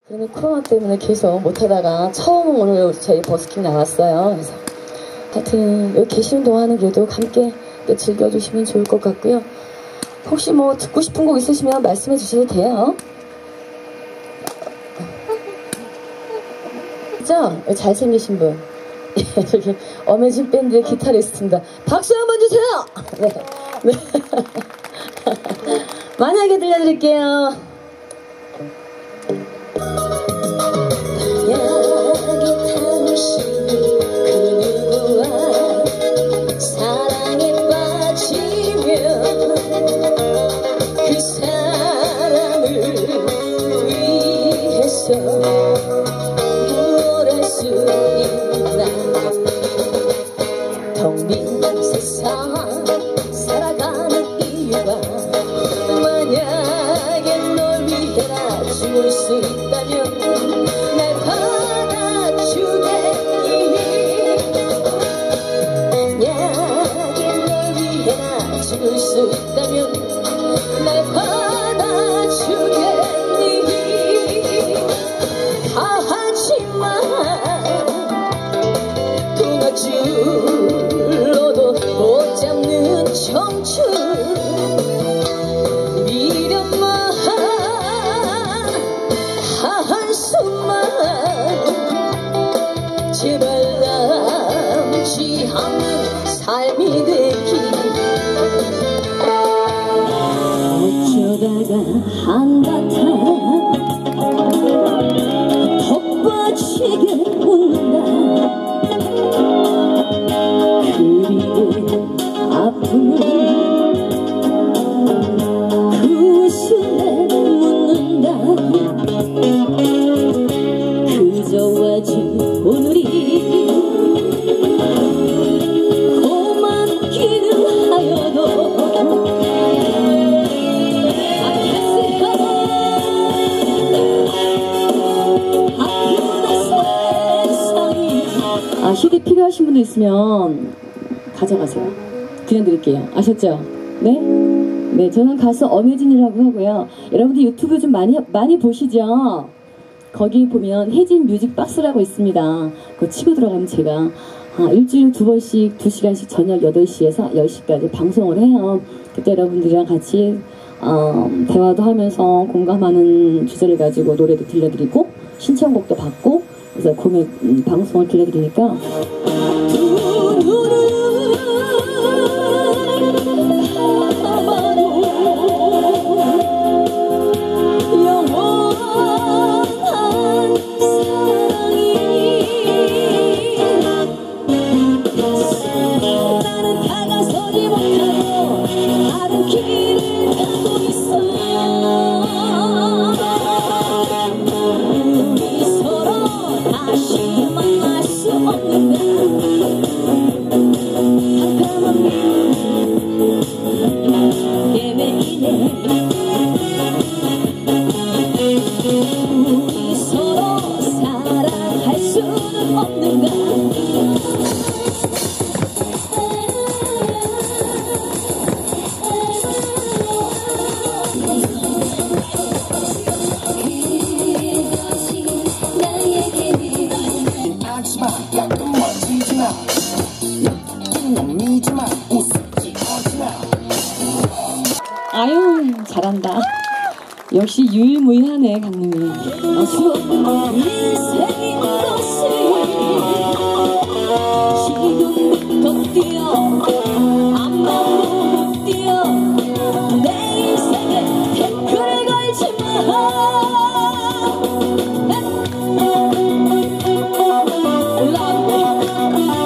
그러면 코로나 때문에 계속 못하다가 처음 오늘 저희 버스킹 나왔어요. 그래서 하여튼 여기 계시는 동안은 그래도 함께 즐겨주시면 좋을 것 같고요. 혹시 뭐 듣고 싶은 곡 있으시면 말씀해 주셔도 돼요. 그죠? 잘생기신 분. 저기 어메이징 밴드의 기타리스트입니다. 박수 한번 주세요. 네. 만약에 들려드릴게요. 만약에 당신이 그 누구와 사랑에 빠지면 그 사람을 위해서 뭘 할 수 있나. 텅 빈 세상 살아가는 이유가 만약에 널 위해라 죽을 수 있다면 날 받아주겠니. 만약에 널 위해라 죽을 수 있다면 날 받아주겠니. 다 하지만 동아줄로도 못 잡는 청춘 미련만 한숨만 제발 남지 않는 삶이 되기. 어쩌다가 한바탕 덧빠지게 웃는다. 그리고 아픔은 그 웃음에 묻는다. 그저 아주 오늘이 고맙기는 하여도 CD 필요하신 분도 있으면 가져가세요. 그냥 드릴게요. 아셨죠? 네? 네, 저는 가수 엄혜진이라고 하고요. 여러분들 유튜브 좀 많이 보시죠? 거기 보면 혜진 뮤직 박스라고 있습니다. 그거 치고 들어가면 제가 일주일에 2번씩 2시간씩 저녁 8시에서 10시까지 방송을 해요. 그때 여러분들이랑 같이 대화도 하면서 공감하는 주제를 가지고 노래도 들려드리고 신청곡도 받고 그래서 방송을 들려드리니까 아유 잘한다. 역시 유일무이하네 강릉이. 인생인 것을 지금부터 뛰어 앞만으로 뛰어 내 인생에 태클을 걸지마. Love me